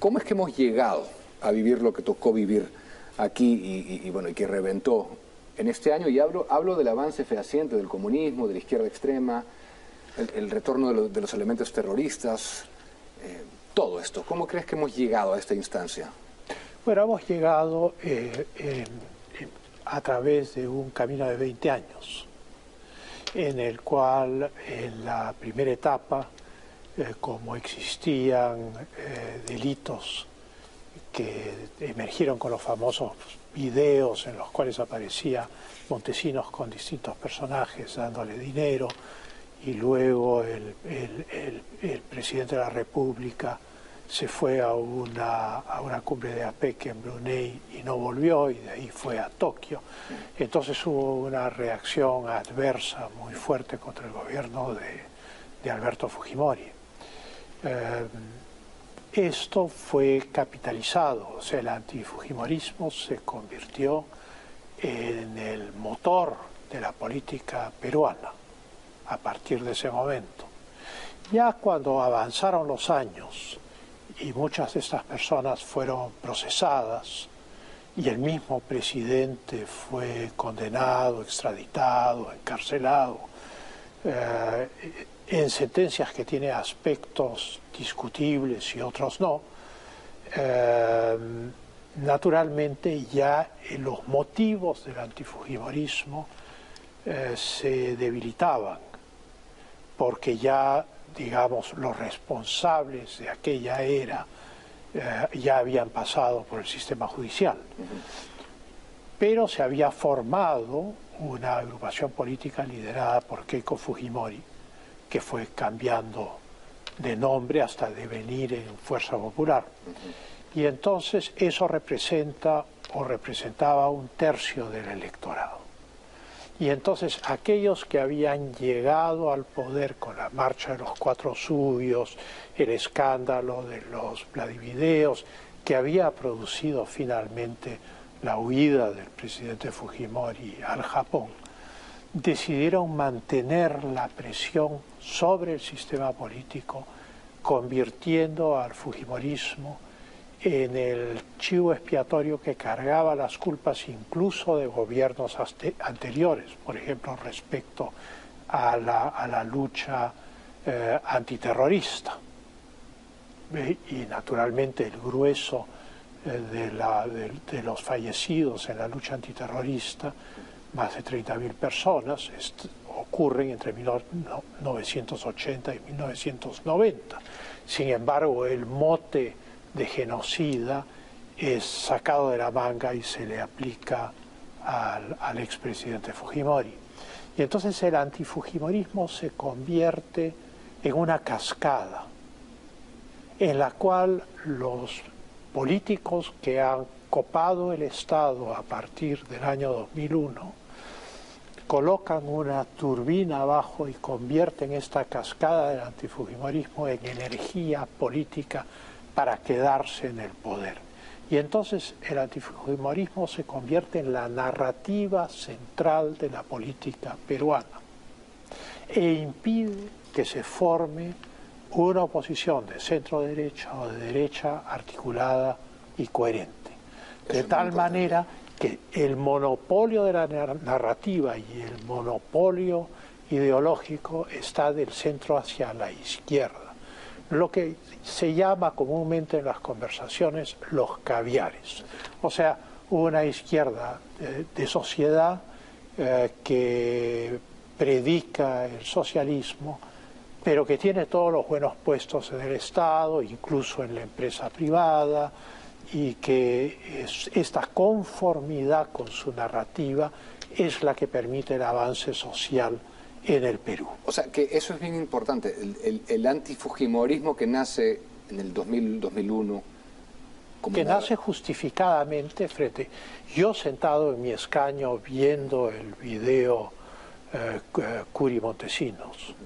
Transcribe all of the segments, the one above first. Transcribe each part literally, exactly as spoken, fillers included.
¿Cómo es que hemos llegado a vivir lo que tocó vivir aquí y, y, y bueno, y que reventó en este año? Y hablo, hablo del avance fehaciente del comunismo, de la izquierda extrema, el, el retorno de, lo, de los elementos terroristas, eh, todo esto. ¿Cómo crees que hemos llegado a esta instancia? Bueno, hemos llegado eh, eh, a través de un camino de veinte años, en el cual en la primera etapa, eh, como existían eh, delitos que emergieron con los famosos videos en los cuales aparecía Montesinos con distintos personajes dándole dinero, y luego el, el, el, el presidente de la República se fue a una, a una cumbre de APEC en Brunei y no volvió, y de ahí fue a Tokio. Entonces hubo una reacción adversa muy fuerte contra el gobierno de, de Alberto Fujimori. Eh, esto fue capitalizado, o sea, el antifujimorismo se convirtió en el motor de la política peruana a partir de ese momento. Ya cuando avanzaron los años y muchas de estas personas fueron procesadas y el mismo presidente fue condenado, extraditado, encarcelado, eh, en sentencias que tienen aspectos discutibles y otros no, eh, naturalmente ya los motivos del antifujimorismo eh, se debilitaban, porque ya, digamos, los responsables de aquella era eh, ya habían pasado por el sistema judicial. Pero se había formado una agrupación política liderada por Keiko Fujimori, que fue cambiando de nombre hasta devenir en Fuerza Popular. Y entonces eso representa o representaba un tercio del electorado. Y entonces aquellos que habían llegado al poder con la marcha de los cuatro suyos, el escándalo de los Vladivideos, que había producido finalmente la huida del presidente Fujimori al Japón, decidieron mantener la presión sobre el sistema político, convirtiendo al fujimorismo en el chivo expiatorio que cargaba las culpas incluso de gobiernos anteriores, por ejemplo, respecto a la, a la lucha eh, antiterrorista. Y naturalmente el grueso eh, de, la, de, de los fallecidos en la lucha antiterrorista, más de treinta mil personas, ocurren entre mil novecientos ochenta y mil novecientos noventa. Sin embargo, el mote de genocida es sacado de la manga y se le aplica al, al expresidente Fujimori. Y entonces el antifujimorismo se convierte en una cascada en la cual los políticos que han copado el Estado a partir del año dos mil uno colocan una turbina abajo y convierten esta cascada del antifujimorismo en energía política para quedarse en el poder. Y entonces el antifujimorismo se convierte en la narrativa central de la política peruana e impide que se forme una oposición de centro-derecha o de derecha articulada y coherente. De tal manera que el monopolio de la narrativa y el monopolio ideológico está del centro hacia la izquierda. Lo que se llama comúnmente en las conversaciones los caviares. O sea, una izquierda de, de sociedad eh, que predica el socialismo, pero que tiene todos los buenos puestos en el Estado, incluso en la empresa privada, y que es, esta conformidad con su narrativa es la que permite el avance social en el Perú. O sea, que eso es bien importante, el, el, el antifujimorismo que nace en el dos mil, dos mil uno. Como que una... nace justificadamente frente... Yo sentado en mi escaño viendo el video eh, Curi Montesinos,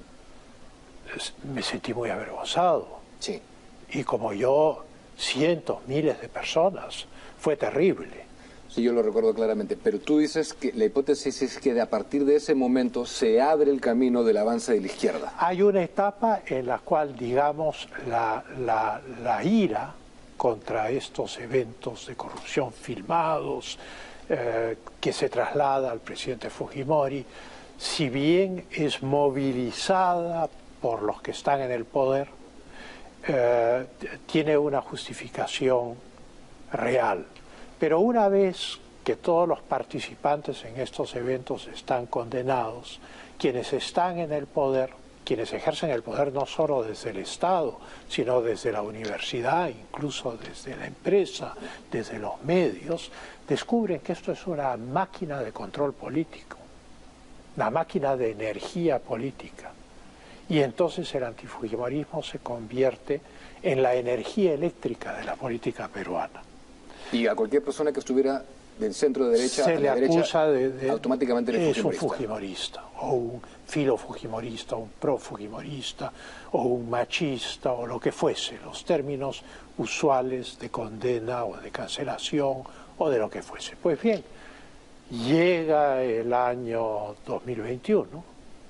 me sentí muy avergonzado. Sí. Y como yo, cientos, miles de personas, fue terrible. Sí, yo lo recuerdo claramente, pero tú dices que la hipótesis es que de a partir de ese momento se abre el camino del avance de la izquierda. Hay una etapa en la cual, digamos, la, la, la ira contra estos eventos de corrupción filmados, eh, que se traslada al presidente Fujimori, si bien es movilizada por los que están en el poder, eh, tiene una justificación real. Pero una vez que todos los participantes en estos eventos están condenados, quienes están en el poder, quienes ejercen el poder no solo desde el Estado, sino desde la universidad, incluso desde la empresa, desde los medios, descubren que esto es una máquina de control político, una máquina de energía política. Y entonces el antifujimorismo se convierte en la energía eléctrica de la política peruana. Y a cualquier persona que estuviera del centro de derecha se a le la derecha, acusa de, de automáticamente eres es un fujimorista. fujimorista, o un filofujimorista, o un profujimorista, o un machista, o lo que fuese, los términos usuales de condena o de cancelación, o de lo que fuese. Pues bien, llega el año dos mil veintiuno,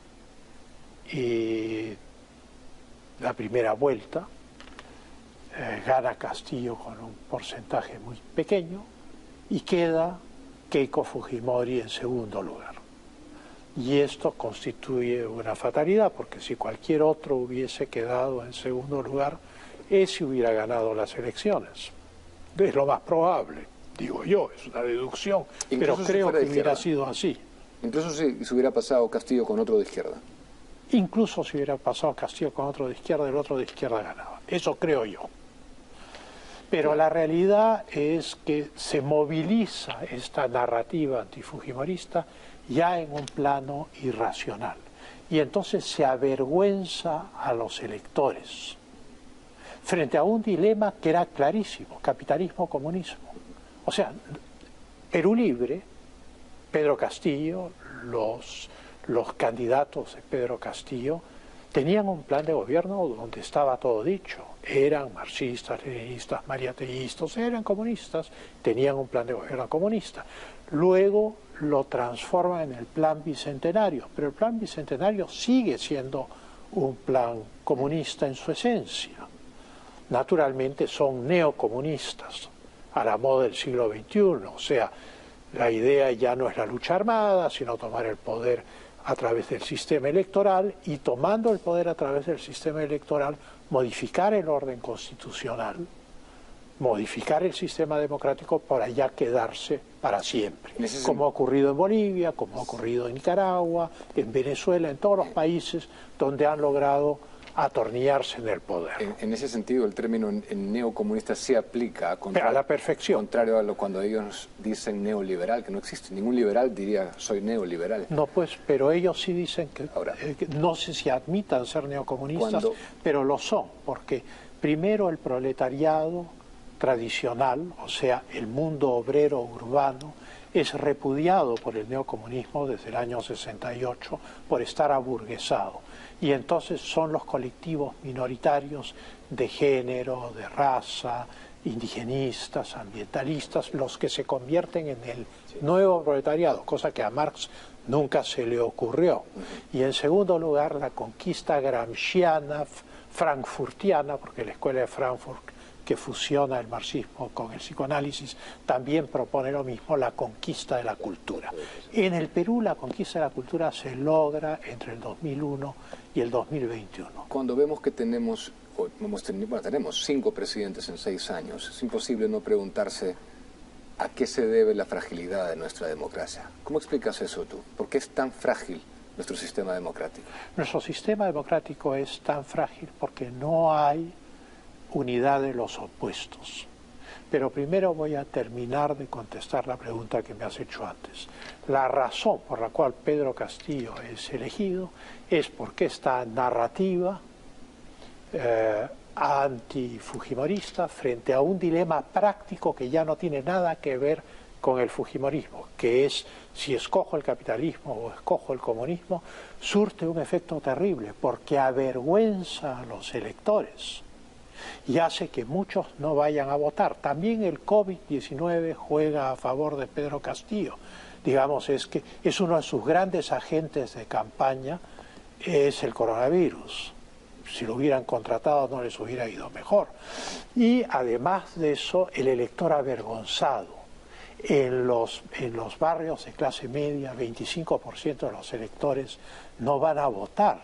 y la primera vuelta, eh, gana Castillo con un porcentaje muy pequeño, y queda Keiko Fujimori en segundo lugar. Y esto constituye una fatalidad, porque si cualquier otro hubiese quedado en segundo lugar, ese hubiera ganado las elecciones. Es lo más probable, digo yo, es una deducción, Incluso pero si creo fuera que de hubiera izquierda. sido así. Incluso si se hubiera pasado Castillo con otro de izquierda. Incluso si hubiera pasado Castillo con otro de izquierda, el otro de izquierda ganaba. Eso creo yo. Pero la realidad es que se moviliza esta narrativa antifujimorista ya en un plano irracional. Y entonces se avergüenza a los electores frente a un dilema que era clarísimo: capitalismo-comunismo. O sea, Perú Libre, Pedro Castillo, los, los candidatos de Pedro Castillo, tenían un plan de gobierno donde estaba todo dicho. Eran marxistas, leninistas, mariateístas, eran comunistas, tenían un plan de gobierno comunista. Luego lo transforman en el plan bicentenario, pero el plan bicentenario sigue siendo un plan comunista en su esencia. Naturalmente son neocomunistas, a la moda del siglo veintiuno, o sea, la idea ya no es la lucha armada, sino tomar el poder a través del sistema electoral, y tomando el poder a través del sistema electoral, modificar el orden constitucional, modificar el sistema democrático para ya quedarse para siempre, como ha ocurrido en Bolivia, como ha ocurrido en Nicaragua, en Venezuela, en todos los países donde han logrado atornillarse en el poder. En, en ese sentido, el término en, en neocomunista se aplica a, a la perfección. Contrario a lo cuando ellos dicen neoliberal, que no existe. Ningún liberal diría soy neoliberal. No, pues, pero ellos sí dicen que, Ahora, eh, que no sé si admitan ser neocomunistas, cuando, pero lo son, porque primero el proletariado tradicional, o sea, el mundo obrero urbano, es repudiado por el neocomunismo desde el año sesenta y ocho por estar aburguesado. Y entonces son los colectivos minoritarios de género, de raza, indigenistas, ambientalistas, los que se convierten en el nuevo proletariado, cosa que a Marx nunca se le ocurrió. Y en segundo lugar, la conquista gramsciana, frankfurtiana, porque la escuela de Frankfurt, que fusiona el marxismo con el psicoanálisis, también propone lo mismo, la conquista de la cultura. En el Perú la conquista de la cultura se logra entre el dos mil uno y el dos mil veintiuno. Cuando vemos que tenemos, o hemos tenido, bueno, tenemos cinco presidentes en seis años, es imposible no preguntarse a qué se debe la fragilidad de nuestra democracia. ¿Cómo explicas eso tú? ¿Por qué es tan frágil nuestro sistema democrático? Nuestro sistema democrático es tan frágil porque no hay unidad de los opuestos. Pero primero voy a terminar de contestar la pregunta que me has hecho antes. La razón por la cual Pedro Castillo es elegido es porque esta narrativa eh, antifujimorista frente a un dilema práctico que ya no tiene nada que ver con el fujimorismo, que es si escojo el capitalismo o escojo el comunismo, surte un efecto terrible porque avergüenza a los electores y hace que muchos no vayan a votar. También el COVID diecinueve juega a favor de Pedro Castillo. Digamos, es que es uno de sus grandes agentes de campaña, es el coronavirus. si lo hubieran contratado no les hubiera ido mejor. Y además de eso, el elector avergonzado. En los, en los barrios de clase media, veinticinco por ciento de los electores no van a votar.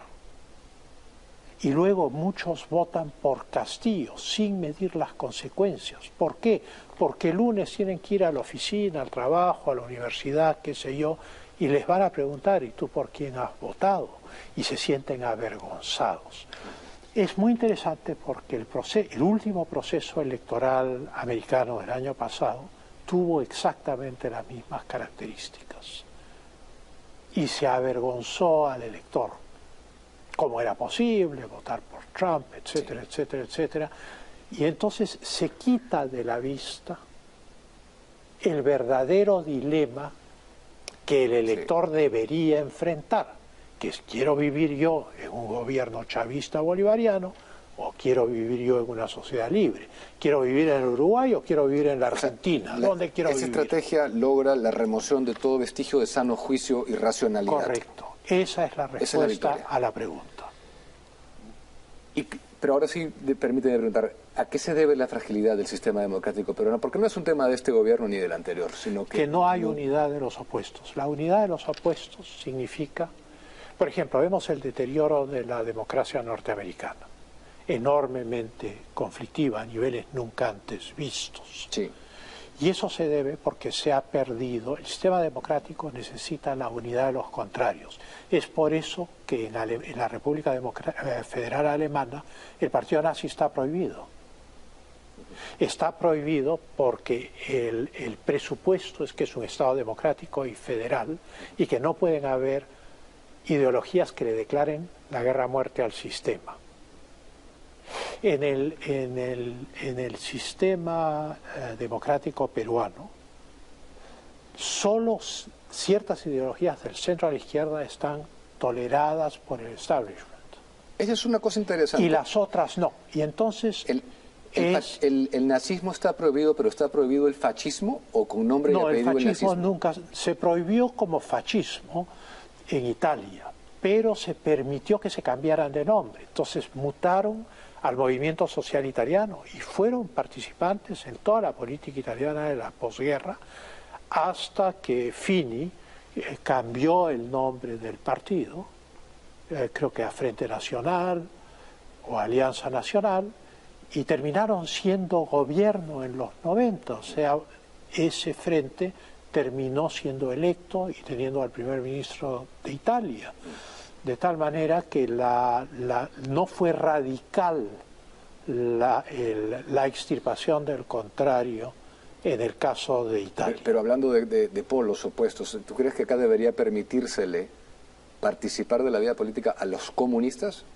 Y luego muchos votan por Castillo, sin medir las consecuencias. ¿Por qué? Porque el lunes tienen que ir a la oficina, al trabajo, a la universidad, qué sé yo, y les van a preguntar, ¿y tú por quién has votado? Y se sienten avergonzados. Es muy interesante porque el, proceso, el último proceso electoral americano del año pasado tuvo exactamente las mismas características. Y se avergonzó al elector. ¿Cómo era posible votar por Trump, etcétera, sí. etcétera, etcétera? Y entonces se quita de la vista el verdadero dilema que el elector sí. debería enfrentar, que es: ¿quiero vivir yo en un gobierno chavista bolivariano o quiero vivir yo en una sociedad libre? ¿Quiero vivir en Uruguay o quiero vivir en la Argentina? La, ¿Dónde quiero esa vivir? Esa estrategia logra la remoción de todo vestigio de sano juicio y racionalidad. Correcto. Esa es la respuesta es la a la pregunta. Y, pero ahora sí, de, permíteme preguntar, ¿a qué se debe la fragilidad del sistema democrático peruano? Porque no es un tema de este gobierno ni del anterior, sino que... Que no hay no... unidad de los opuestos. La unidad de los opuestos significa, por ejemplo, vemos el deterioro de la democracia norteamericana, enormemente conflictiva a niveles nunca antes vistos. Sí. Y eso se debe porque se ha perdido. El sistema democrático necesita la unidad de los contrarios. Es por eso que en, Ale en la República Democr Federal Alemana el partido nazi está prohibido. Está prohibido porque el, el presupuesto es que es un Estado democrático y federal y que no pueden haber ideologías que le declaren la guerra a muerte al sistema. En el, en el, en el sistema eh, democrático peruano, solo ciertas ideologías del centro a la izquierda están toleradas por el establishment. Esa es una cosa interesante. Y las otras no. Y entonces... El, el, es... el, el nazismo está prohibido, pero ¿está prohibido el fascismo o con nombre y no, apellido el nazismo? No, el fascismo nunca... Se prohibió como fascismo en Italia, pero se permitió que se cambiaran de nombre. Entonces mutaron al movimiento social italiano y fueron participantes en toda la política italiana de la posguerra hasta que Fini eh, cambió el nombre del partido, eh, creo que a Frente Nacional o Alianza Nacional, y terminaron siendo gobierno en los noventa, o sea, ese frente terminó siendo electo y teniendo al primer ministro de Italia. De tal manera que la, la, no fue radical la, el, la extirpación del contrario en el caso de Italia. Pero, pero hablando de, de, de polos opuestos, ¿tú crees que acá debería permitírsele participar de la vida política a los comunistas?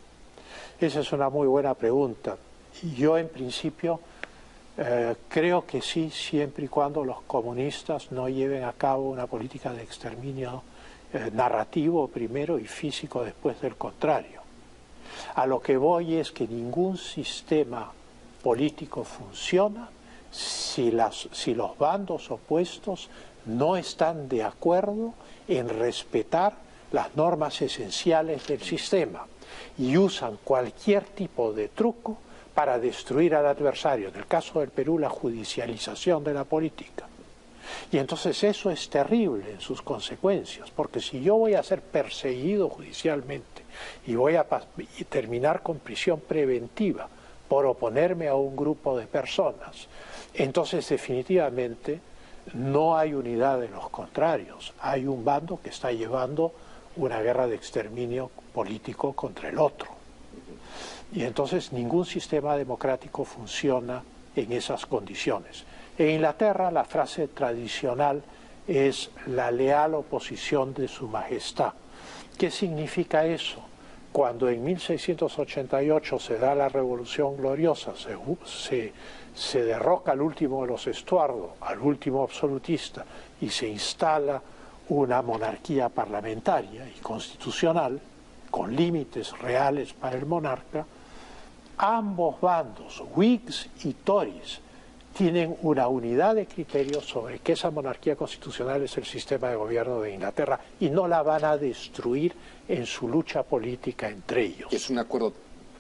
Esa es una muy buena pregunta. Yo en principio eh, creo que sí, siempre y cuando los comunistas no lleven a cabo una política de exterminio Eh, narrativo primero y físico después del contrario. A lo que voy es que ningún sistema político funciona si, las, si los bandos opuestos no están de acuerdo en respetar las normas esenciales del sistema y usan cualquier tipo de truco para destruir al adversario. En el caso del Perú, la judicialización de la política. Y entonces eso es terrible en sus consecuencias, porque si yo voy a ser perseguido judicialmente y voy a y terminar con prisión preventiva por oponerme a un grupo de personas, entonces definitivamente no hay unidad de los contrarios. Hay un bando que está llevando una guerra de exterminio político contra el otro. Y entonces ningún sistema democrático funciona en esas condiciones. En Inglaterra la frase tradicional es la leal oposición de su majestad. ¿Qué significa eso? Cuando en mil seiscientos ochenta y ocho se da la Revolución Gloriosa, se, se, se derroca al último de los Estuardo, al último absolutista, y se instala una monarquía parlamentaria y constitucional, con límites reales para el monarca, ambos bandos, Whigs y Tories, tienen una unidad de criterios sobre que esa monarquía constitucional es el sistema de gobierno de Inglaterra y no la van a destruir en su lucha política entre ellos. Es un acuerdo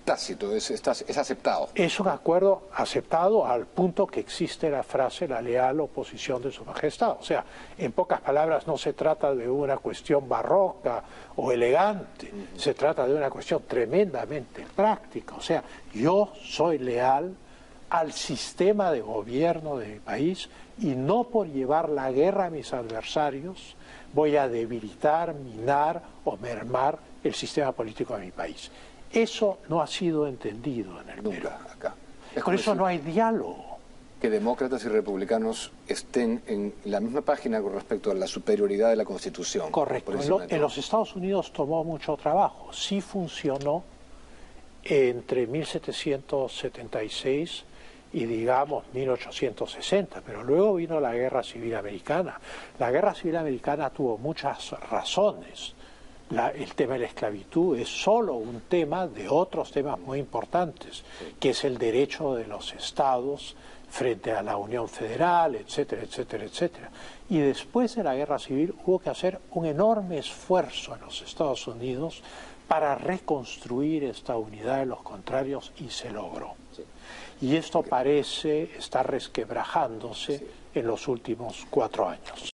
tácito, es, es, es aceptado. Es un acuerdo aceptado al punto que existe la frase la leal oposición de su majestad. O sea, en pocas palabras, no se trata de una cuestión barroca o elegante, uh-huh. se trata de una cuestión tremendamente práctica. O sea, yo soy leal al sistema de gobierno de mi país y no por llevar la guerra a mis adversarios voy a debilitar, minar o mermar el sistema político de mi país. Eso no ha sido entendido en el Perú. Nunca acá. Por eso no hay diálogo. Que demócratas y republicanos estén en la misma página con respecto a la superioridad de la Constitución. Correcto. En, lo, en los Estados Unidos tomó mucho trabajo. Sí funcionó entre mil setecientos setenta y seis y digamos mil ochocientos sesenta, pero luego vino la Guerra Civil Americana. La Guerra Civil Americana tuvo muchas razones. La, el tema de la esclavitud es solo un tema de otros temas muy importantes, que es el derecho de los estados frente a la Unión Federal, etcétera, etcétera, etcétera. Y después de la Guerra Civil hubo que hacer un enorme esfuerzo en los Estados Unidos para reconstruir esta unidad de los contrarios y se logró. Sí. Y esto parece estar resquebrajándose sí. en los últimos cuatro años.